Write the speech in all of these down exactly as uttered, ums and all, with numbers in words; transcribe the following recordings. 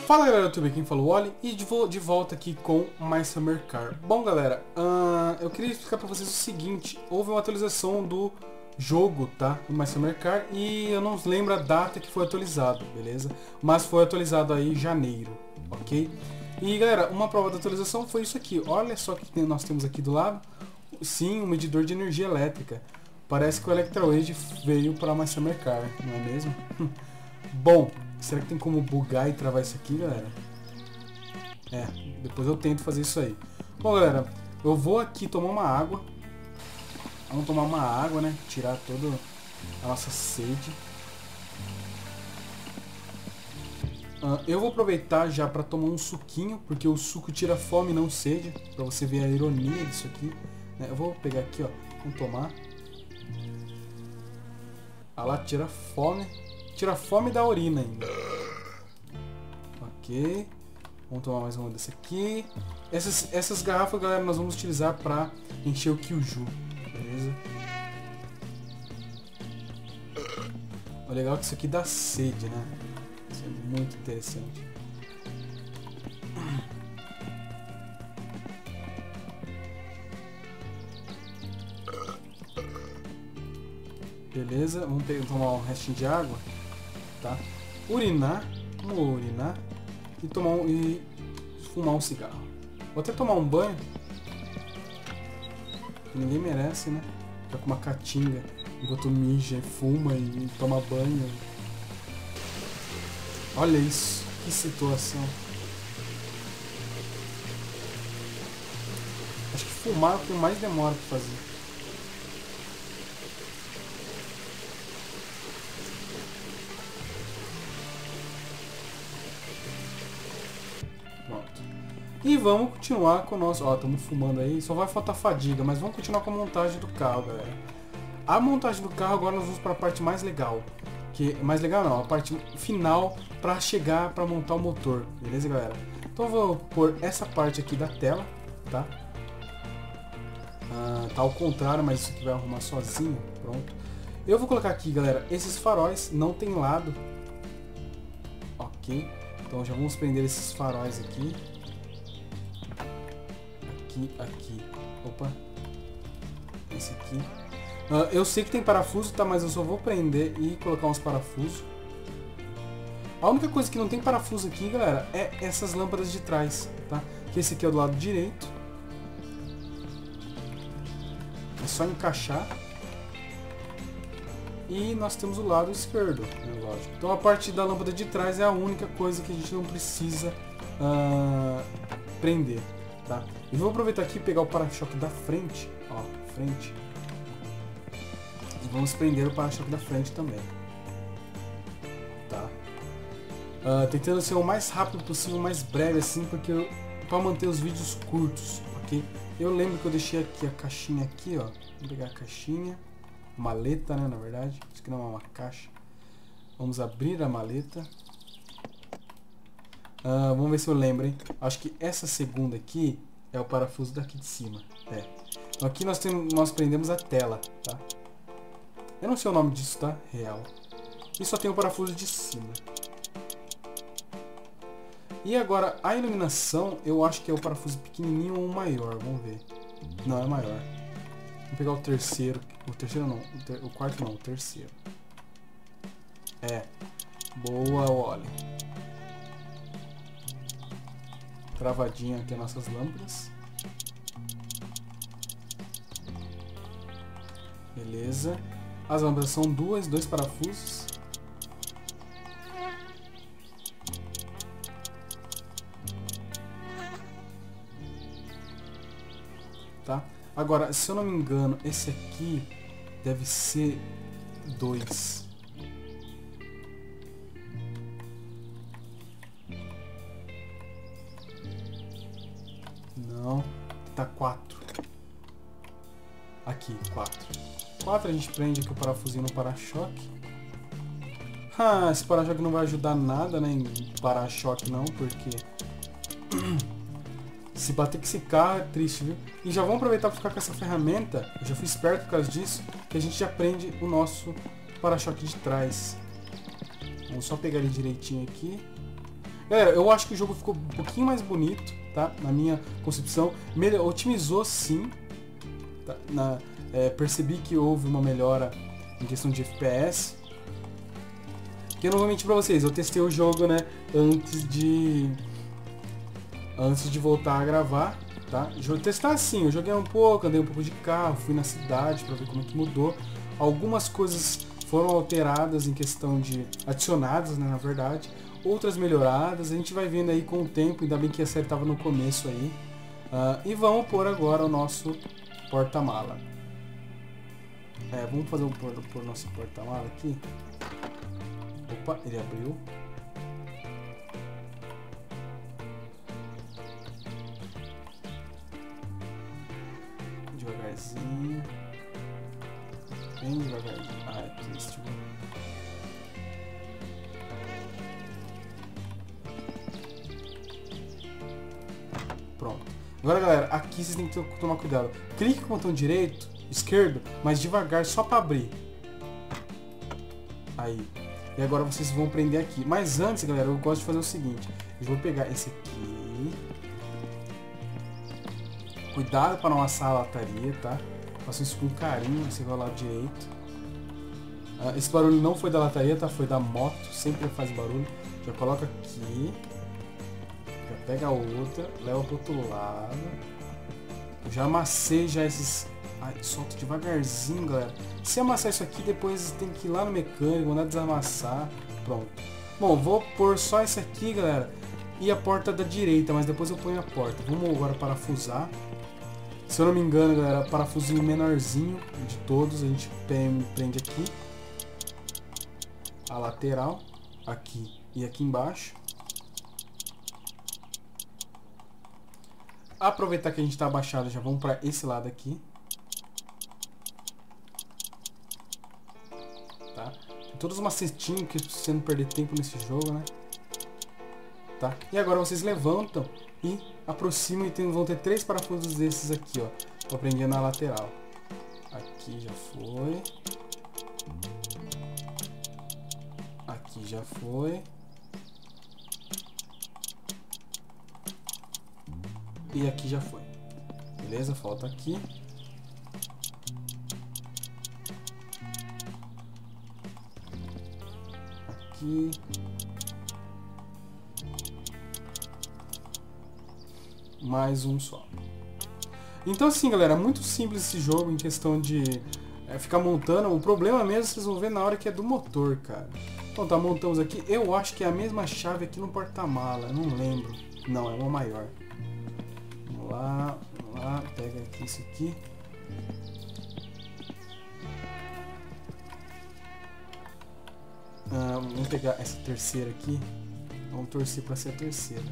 Fala galera do YouTube, quem falou Wally e de, vo de volta aqui com mais Summer Car. Bom galera, uh, eu queria explicar pra vocês o seguinte, houve uma atualização do jogo, tá? Do My Summer Car e eu não lembro a data que foi atualizado, beleza? Mas foi atualizado aí em janeiro, ok? E galera, uma prova da atualização foi isso aqui, olha só o que nós temos aqui do lado. Sim, um medidor de energia elétrica. Parece que o Electroade veio para My Summer Car, não é mesmo? Bom, será que tem como bugar e travar isso aqui, galera? É, depois eu tento fazer isso aí. Bom, galera, eu vou aqui tomar uma água. Vamos tomar uma água, né? Tirar toda a nossa sede. Uh, eu vou aproveitar já para tomar um suquinho, porque o suco tira fome e não sede. Para você ver a ironia disso aqui. Né? Eu vou pegar aqui, ó. Vamos tomar. Ah lá, tira fome. Tira fome da urina ainda. Ok. Vamos tomar mais uma dessa aqui. Essas, essas garrafas, galera, nós vamos utilizar para encher o Kyuju. Beleza? O legal é que isso aqui dá sede, né? Isso é muito interessante. Beleza, vamos pegar, tomar um restinho de água. Tá? Urinar, vamos urinar e tomar um, e fumar um cigarro. Vou até tomar um banho. Ninguém merece, né? Ficar com uma catinga enquanto mija, fuma e toma banho. Olha isso, que situação. Acho que fumar é o que mais demora pra fazer. E vamos continuar com o nosso... Ó, estamos fumando aí, só vai faltar fadiga, mas vamos continuar com a montagem do carro, galera. A montagem do carro agora nós vamos para a parte mais legal. Que mais legal não, a parte final para chegar para montar o motor, beleza, galera? Então eu vou pôr essa parte aqui da tela, tá? Ah, tá ao contrário, mas isso aqui vai arrumar sozinho, pronto. Eu vou colocar aqui, galera, esses faróis, não tem lado. Ok, então já vamos prender esses faróis aqui. Aqui, aqui. Opa. Esse aqui. Uh, eu sei que tem parafuso, tá? Mas eu só vou prender e colocar uns parafusos. A única coisa que não tem parafuso aqui, galera, é essas lâmpadas de trás, tá? Que esse aqui é do lado direito. É só encaixar. E nós temos o lado esquerdo, né? Lógico. Então a parte da lâmpada de trás é a única coisa que a gente não precisa uh, prender. Tá? E vou aproveitar aqui e pegar o para-choque da frente, ó, frente. E vamos prender o para-choque da frente também. Tá? Uh, tentando ser o mais rápido possível, o mais breve assim, porque para manter os vídeos curtos, ok? Eu lembro que eu deixei aqui a caixinha aqui, ó. Vou pegar a caixinha, maleta, né, na verdade. Isso aqui não é uma caixa. Vamos abrir a maleta. Uh, vamos ver se eu lembro, hein? Acho que essa segunda aqui é o parafuso daqui de cima. É. Então aqui nós, temos, nós prendemos a tela, tá? Eu não sei o nome disso, tá? Real. E só tem o parafuso de cima. E agora, a iluminação, eu acho que é o parafuso pequenininho ou o maior. Vamos ver. Não, é maior. Vamos pegar o terceiro. O terceiro não. O, ter, o quarto não, o terceiro. É. Boa, Wally. Travadinha aqui as nossas lâmpadas. Beleza. As lâmpadas são duas, dois parafusos. Tá? Agora, se eu não me engano, esse aqui deve ser dois. Não, tá quatro. Aqui, quatro. quatro a gente prende aqui o parafusinho no para-choque. Ah, esse para-choque não vai ajudar nada, né, em para-choque não, porque se bater com esse carro é triste, viu? E já vamos aproveitar para ficar com essa ferramenta, eu já fui esperto por causa disso, que a gente já prende o nosso para-choque de trás. Vamos só pegar ele direitinho aqui. Galera, eu acho que o jogo ficou um pouquinho mais bonito, tá? Na minha concepção. Melhor, otimizou sim. Tá? Na, é, percebi que houve uma melhora em questão de F P S. Que eu não vou mentir pra vocês, eu testei o jogo, né, antes de... Antes de voltar a gravar, tá? Testar assim, eu joguei um pouco, andei um pouco de carro, fui na cidade pra ver como é que mudou. Algumas coisas foram alteradas em questão de... adicionadas, né, na verdade. Outras melhoradas, a gente vai vendo aí com o tempo, ainda bem que a série tava no começo aí. Uh, e vamos pôr agora o nosso porta-mala. É, vamos fazer o pôr, pôr nosso porta-mala aqui. Opa, ele abriu. Devagarzinho. Bem devagarzinho. Ah, é triste. Pronto. Agora, galera, aqui vocês têm que tomar cuidado. Clique com o botão direito, esquerdo, mas devagar, só para abrir. Aí. E agora vocês vão prender aqui. Mas antes, galera, eu gosto de fazer o seguinte. Eu vou pegar esse aqui. Cuidado para não amassar a lataria, tá? Faça isso com carinho, você vai ao lado direito. Ah, esse barulho não foi da lataria, tá? Foi da moto. Sempre faz barulho. Já coloca aqui. Já pega a outra. Leva pro outro lado. Eu já amassei já esses... Ai, solta devagarzinho, galera. Se amassar isso aqui, depois tem que ir lá no mecânico, mandar desamassar. Pronto. Bom, vou pôr só esse aqui, galera. E a porta da direita, mas depois eu ponho a porta. Vamos agora parafusar. Se eu não me engano, galera, parafusinho menorzinho de todos. A gente prende aqui. A lateral. Aqui e aqui embaixo. Aproveitar que a gente está abaixado, já vamos para esse lado aqui. Tá? Tem todos os macetinhos que você não perder tempo nesse jogo, né? Tá? E agora vocês levantam e aproximam e tem, vão ter três parafusos desses aqui, ó. Pra prender na lateral. Aqui já foi. Aqui já foi. E aqui já foi. Beleza? Falta aqui. Aqui. Mais um só. Então assim, galera, muito simples esse jogo em questão de é, ficar montando. O problema mesmo vocês vão ver na hora que é do motor, cara. Então tá, montamos aqui. Eu acho que é a mesma chave aqui no porta-mala. Não lembro. Não, é uma maior. Vamos lá, vamos lá. Pega aqui isso aqui. Ah, vamos pegar essa terceira aqui. Vamos torcer para ser a terceira.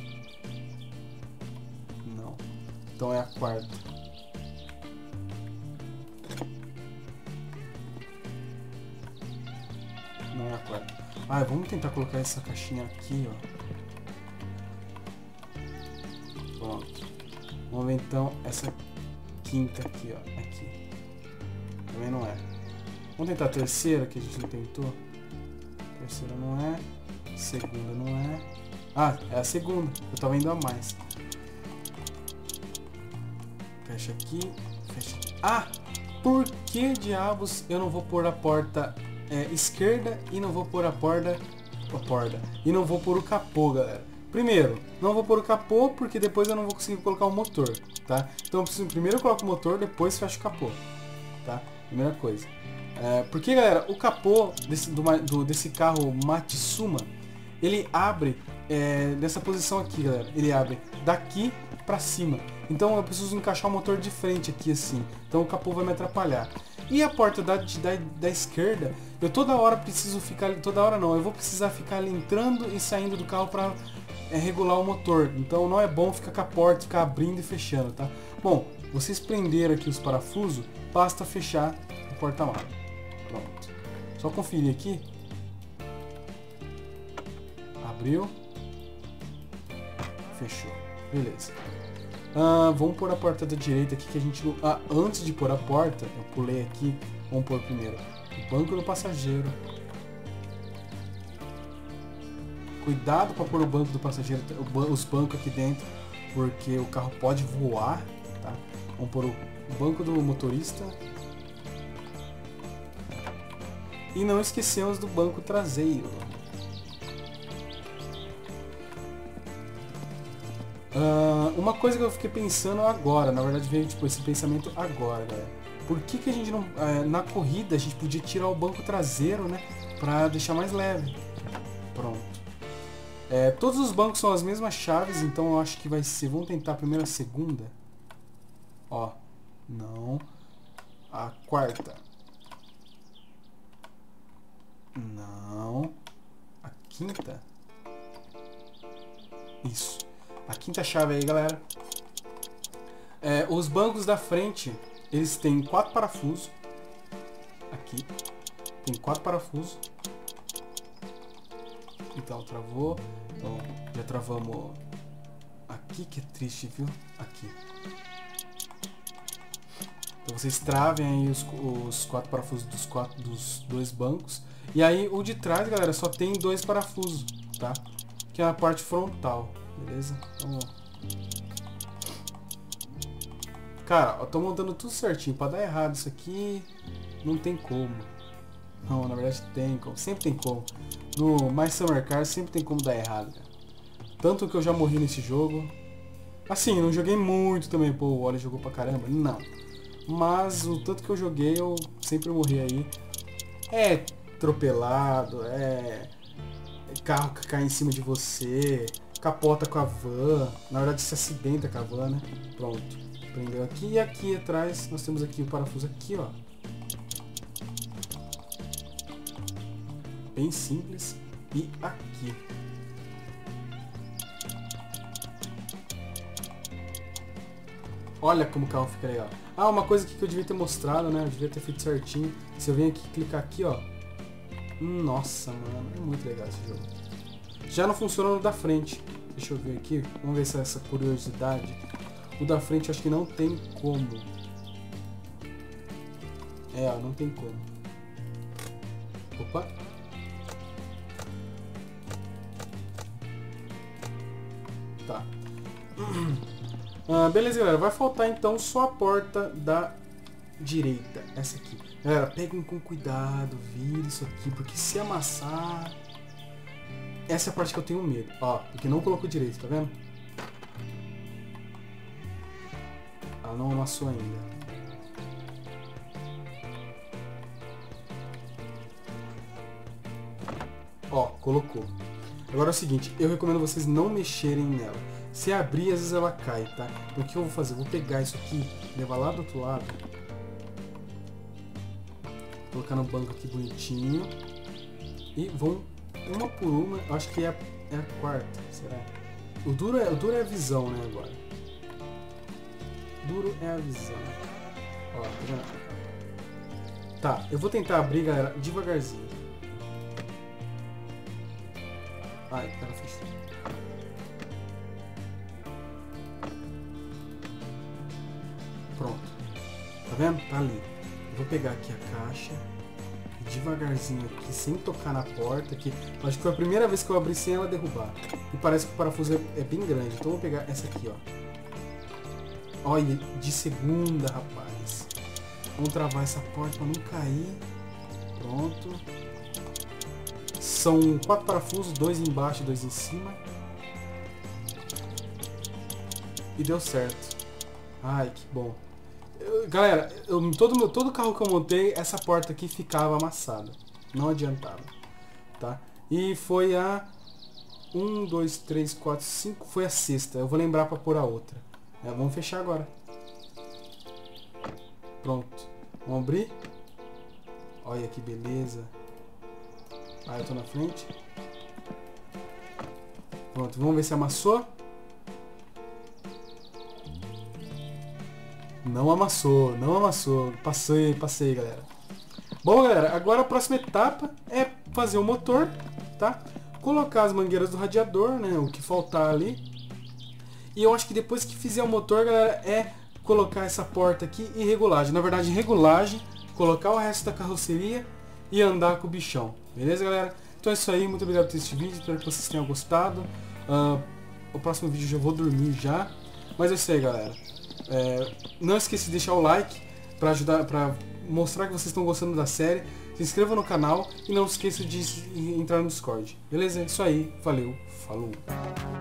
Não. Então é a quarta. Não é a quarta. Ah, vamos tentar colocar essa caixinha aqui, ó. Pronto. Vamos ver então essa quinta aqui, ó. Aqui. Também não é. Vamos tentar a terceira, que a gente não tentou. Terceira não é. Segunda não é. Ah, é a segunda. Eu tava indo a mais. Fecha aqui. Fecha aqui. Ah! Por que diabos eu não vou pôr a porta é, esquerda e não vou pôr a porta... A porta. E não vou pôr o capô, galera. Primeiro, não vou pôr o capô porque depois eu não vou conseguir colocar o motor, tá? Então eu preciso, primeiro eu coloco o motor, depois fecho o capô, tá? Primeira coisa. É, porque, galera, o capô desse, do, do, desse carro Matsuma, ele abre é, dessa posição aqui, galera. Ele abre daqui pra cima. Então eu preciso encaixar o motor de frente aqui, assim. Então o capô vai me atrapalhar. E a porta da, da, da esquerda, eu toda hora preciso ficar... Toda hora não, eu vou precisar ficar ali entrando e saindo do carro pra é, regular o motor. Então não é bom ficar com a porta, ficar abrindo e fechando, tá? Bom, vocês prenderam aqui os parafusos, basta fechar o porta-mala. Pronto. Só conferir aqui. Abriu. Fechou. Beleza. Ah, vamos pôr a porta da direita aqui que a gente... Ah, antes de pôr a porta, eu pulei aqui. Vamos pôr primeiro o banco do passageiro. Cuidado para pôr o banco do passageiro, os bancos aqui dentro, porque o carro pode voar, tá? Vamos pôr o banco do motorista. E não esquecemos do banco traseiro. Uh, uma coisa que eu fiquei pensando agora, na verdade veio tipo, esse pensamento agora, galera. Por que, que a gente não... Uh, na corrida a gente podia tirar o banco traseiro, né? Pra deixar mais leve. Pronto. É, todos os bancos são as mesmas chaves, então eu acho que vai ser... Vamos tentar a primeira e a segunda. Ó. Não. A quarta. Não. A quinta. Isso. A quinta chave aí, galera. É, os bancos da frente, eles têm quatro parafusos. Aqui. Tem quatro parafusos. Então, travou. Então, já travamos aqui, que é triste, viu? Aqui. Então, vocês travem aí os, os quatro parafusos dos, quatro, dos dois bancos. E aí, o de trás, galera, só tem dois parafusos, tá? Que é a parte frontal. Beleza? Então, cara, eu tô montando tudo certinho. Pra dar errado isso aqui, não tem como. Não, na verdade tem como. Sempre tem como. No My Summer Car sempre tem como dar errado, cara. Tanto que eu já morri nesse jogo. Assim, não joguei muito também. Pô, o Oli jogou pra caramba. Não. Mas o tanto que eu joguei, eu sempre morri aí. É atropelado, é... é carro que cai em cima de você... Capota com a van, na verdade se acidenta com a van, né? Pronto, prendeu aqui e aqui atrás nós temos aqui o parafuso aqui, ó. Bem simples. E aqui. Olha como o carro fica legal. Ah, uma coisa aqui que eu devia ter mostrado, né? Eu devia ter feito certinho. Se eu venho aqui clicar aqui, ó. Nossa, mano, é muito legal esse jogo. Já não funciona no da frente. Deixa eu ver aqui. Vamos ver se é essa curiosidade. O da frente acho que não tem como. É, ó, não tem como. Opa. Tá. Ah, beleza, galera. Vai faltar então só a porta da direita. Essa aqui. Galera, peguem com cuidado. Vire isso aqui. Porque se amassar... Essa é a parte que eu tenho medo, ó, porque não colocou direito, tá vendo? Ela não amassou ainda. Ó, colocou. Agora é o seguinte, eu recomendo vocês não mexerem nela. Se abrir, às vezes ela cai, tá? Então o que eu vou fazer? Eu vou pegar isso aqui, levar lá do outro lado. Colocar no banco aqui bonitinho. E vou... Uma por uma, eu acho que é a, é a quarta, será? O duro, é, o duro é a visão, né, agora. Duro é a visão. Ó, tá vendo? Tá, eu vou tentar abrir, galera, devagarzinho. Ai, ela fechou. Pronto. Tá vendo? Tá ali. Eu vou pegar aqui a caixa. Devagarzinho aqui, sem tocar na porta, que acho que foi a primeira vez que eu abri sem ela derrubar. E parece que o parafuso é, é bem grande. Então eu vou pegar essa aqui, ó. Olha, de segunda, rapaz. Vamos travar essa porta para não cair. Pronto. São quatro parafusos, dois embaixo e dois em cima. E deu certo. Ai, que bom. Galera, eu, todo, meu, todo carro que eu montei, essa porta aqui ficava amassada. Não adiantava. Tá? E foi a um, dois, três, quatro, cinco. Foi a sexta. Eu vou lembrar pra pôr a outra. É, vamos fechar agora. Pronto. Vamos abrir. Olha que beleza. Ah, eu tô na frente. Pronto, vamos ver se amassou. Não amassou, não amassou. Passei, passei, galera. Bom, galera, agora a próxima etapa é fazer o motor, tá? Colocar as mangueiras do radiador, né? O que faltar ali. E eu acho que depois que fizer o motor, galera, é colocar essa porta aqui e regulagem. Na verdade, regulagem, colocar o resto da carroceria e andar com o bichão. Beleza, galera? Então é isso aí, muito obrigado por assistir esse vídeo, espero que vocês tenham gostado. Uh, o próximo vídeo eu já vou dormir já. Mas é isso aí, galera. É, não esqueça de deixar o like pra ajudar, pra mostrar que vocês estão gostando da série. Se inscreva no canal e não esqueça de entrar no Discord. Beleza? É isso aí, valeu, falou.